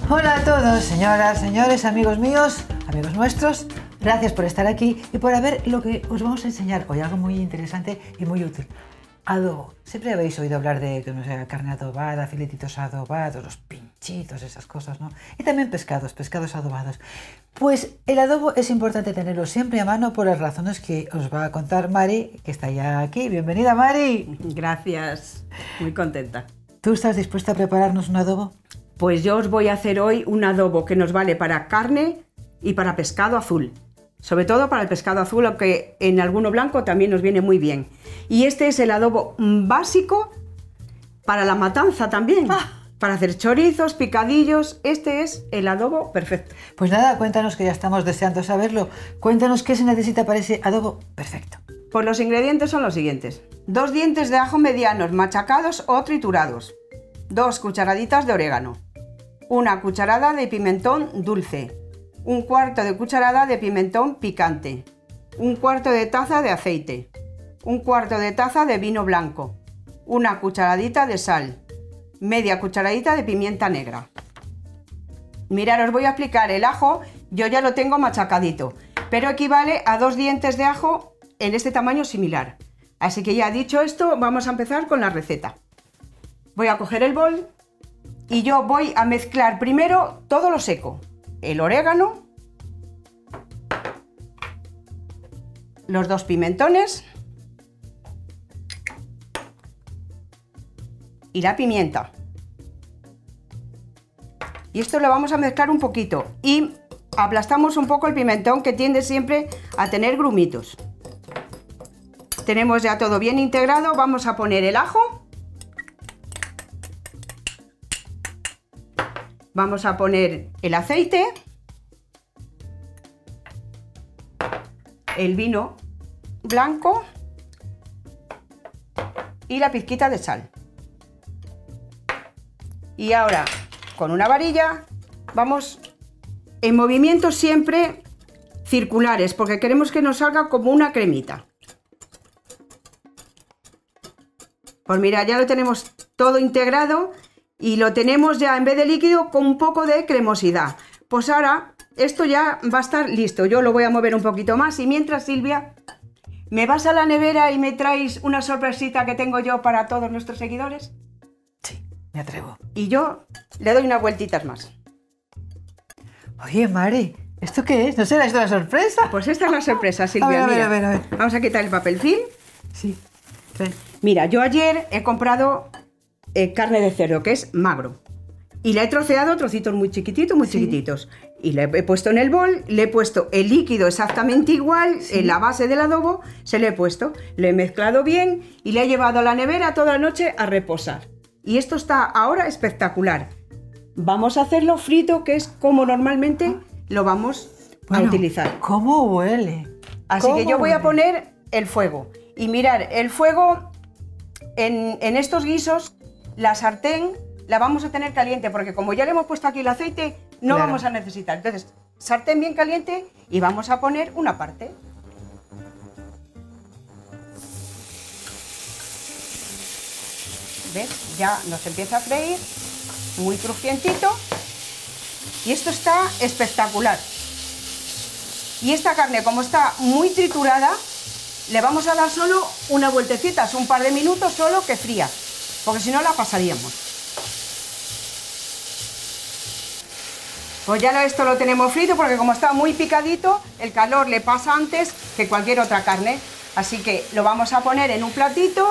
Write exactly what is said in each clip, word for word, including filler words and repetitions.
Hola a todos, señoras, señores, amigos míos, amigos nuestros. Gracias por estar aquí y por ver lo que os vamos a enseñar hoy, algo muy interesante y muy útil. Adobo. Siempre habéis oído hablar de no sé, carne adobada, filetitos adobados, los pinchitos, esas cosas, ¿no? Y también pescados, pescados adobados. Pues el adobo es importante tenerlo siempre a mano por las razones que os va a contar Mari, que está ya aquí. Bienvenida, Mari. Gracias, muy contenta. ¿Tú estás dispuesta a prepararnos un adobo? Pues yo os voy a hacer hoy un adobo que nos vale para carne y para pescado azul. Sobre todo para el pescado azul, aunque en alguno blanco también nos viene muy bien. Y este es el adobo básico para la matanza también. Ah. Para hacer chorizos, picadillos, este es el adobo perfecto. Pues nada, cuéntanos, que ya estamos deseando saberlo. Cuéntanos qué se necesita para ese adobo perfecto. Pues los ingredientes son los siguientes. Dos dientes de ajo medianos machacados o triturados. Dos cucharaditas de orégano. Una cucharada de pimentón dulce. Un cuarto de cucharada de pimentón picante. Un cuarto de taza de aceite. Un cuarto de taza de vino blanco. Una cucharadita de sal. Media cucharadita de pimienta negra. Mirad, os voy a explicar. El ajo yo ya lo tengo machacadito, pero equivale a dos dientes de ajo en este tamaño similar. Así que ya dicho esto, vamos a empezar con la receta. Voy a coger el bol y yo voy a mezclar primero todo lo seco. El orégano, los dos pimentones y la pimienta. Y esto lo vamos a mezclar un poquito y aplastamos un poco el pimentón, que tiende siempre a tener grumitos. Tenemos ya todo bien integrado, vamos a poner el ajo. Vamos a poner el aceite, el vino blanco y la pizquita de sal. Y ahora, con una varilla, vamos en movimientos siempre circulares, porque queremos que nos salga como una cremita. Pues mira, ya lo tenemos todo integrado. Y lo tenemos ya, en vez de líquido, con un poco de cremosidad. Pues ahora esto ya va a estar listo. Yo lo voy a mover un poquito más. Y mientras, Silvia, ¿me vas a la nevera y me traes una sorpresita que tengo yo para todos nuestros seguidores? Sí, me atrevo. Y yo le doy unas vueltitas más. Oye, Mari, ¿esto qué es? ¿No será esto la sorpresa? Pues esta es la sorpresa, Silvia. A ver, mira, a ver, a ver, a ver. Vamos a quitar el papel film. Sí. Trae. Mira, yo ayer he comprado Eh, carne de cerdo, que es magro, y la he troceado trocitos muy chiquititos, muy sí. chiquititos, y le he puesto en el bol, le he puesto el líquido exactamente igual, sí. en la base del adobo, se le he puesto, le he mezclado bien y le he llevado a la nevera toda la noche a reposar. Y esto está ahora espectacular. Vamos a hacerlo frito, que es como normalmente lo vamos bueno, a utilizar. ¿Cómo huele? Así que yo voy a poner el fuego. Y mirar, el fuego en, en estos guisos, la sartén la vamos a tener caliente, porque como ya le hemos puesto aquí el aceite, no claro. vamos a necesitar. Entonces, sartén bien caliente y vamos a poner una parte. ¿Ves? Ya nos empieza a freír, muy crujientito. Y esto está espectacular. Y esta carne, como está muy triturada, le vamos a dar solo una vueltecita, un par de minutos solo que fría, porque si no la pasaríamos. Pues ya esto lo tenemos frito, porque como está muy picadito, el calor le pasa antes que cualquier otra carne. Así que lo vamos a poner en un platito.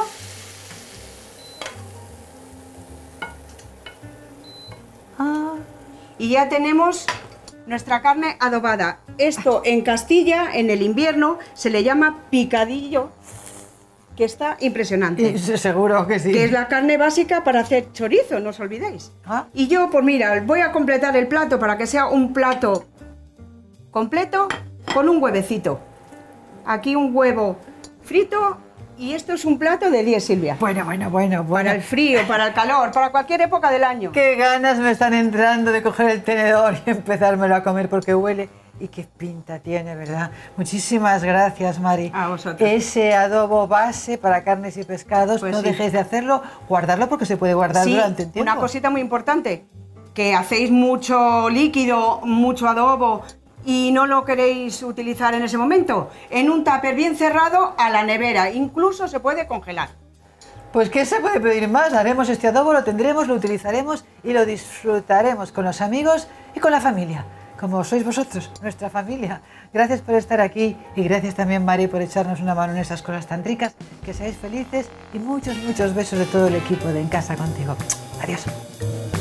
Ah. Y ya tenemos nuestra carne adobada. Esto en Castilla, en el invierno, se le llama picadillo, que está impresionante. Sí, seguro que sí. Que es la carne básica para hacer chorizo, no os olvidéis. ¿Ah? Y yo, pues mira, voy a completar el plato para que sea un plato completo con un huevecito. Aquí un huevo frito y esto es un plato de diez, Silvia. Bueno, bueno, bueno, bueno. Para el frío, para el calor, para cualquier época del año. Qué ganas me están entrando de coger el tenedor y empezármelo a comer, porque huele. Y qué pinta tiene, ¿verdad? Muchísimas gracias, Mari. A vosotros. Ese adobo base para carnes y pescados, pues no sí. dejéis de hacerlo, guardarlo porque se puede guardar sí, durante un tiempo. Una cosita muy importante, que hacéis mucho líquido, mucho adobo y no lo queréis utilizar en ese momento, en un tupper bien cerrado a la nevera, incluso se puede congelar. Pues ¿qué se puede pedir más? Haremos este adobo, lo tendremos, lo utilizaremos y lo disfrutaremos con los amigos y con la familia, como sois vosotros, nuestra familia. Gracias por estar aquí y gracias también, Mari, por echarnos una mano en esas cosas tan ricas. Que seáis felices y muchos, muchos besos de todo el equipo de En Casa Contigo. Adiós.